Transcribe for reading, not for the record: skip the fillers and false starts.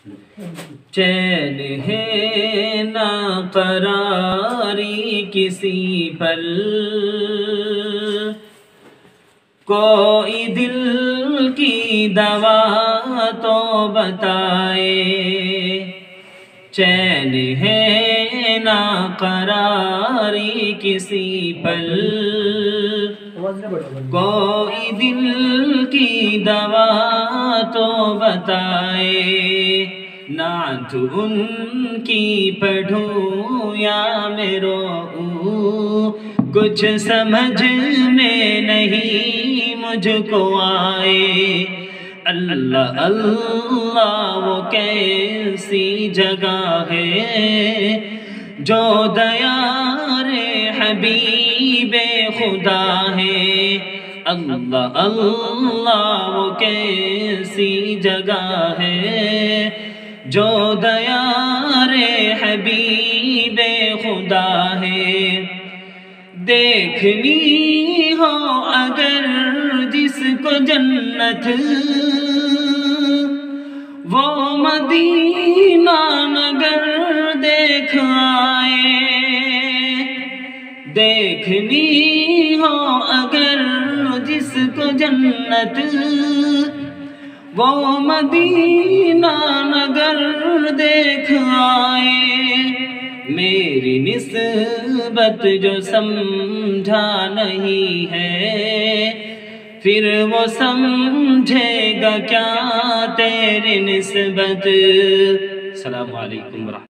چین ہے نہ قراری کسی پل، کوئی دل کی دوا تو بتائے۔ چین ہے نہ قراری کسی پل، کوئی دل کی دوا تو بتائے۔ نعت ان کی پڑھوں یا میں روؤں، کچھ سمجھ میں نہیں مجھ کو آئے۔ اللہ اللہ وہ کیسی جگہ ہے جو دیار حبیب خدا ہے۔ اللہ اللہ وہ کیسی جگہ ہے جو دیار حبیب خدا ہے۔ دیکھنی ہو اگر جس کو جنت، وہ مدینہ نگر دیکھ آئے۔ دیکھنی ہو اگر جس کو جنت، وہ مدینہ نگر دیکھ آئے۔ میری نسبت جو سمجھا نہیں ہے، پھر وہ سمجھے گا کیا تیری نسبت۔ السلام علیکم ورحمۃ اللہ۔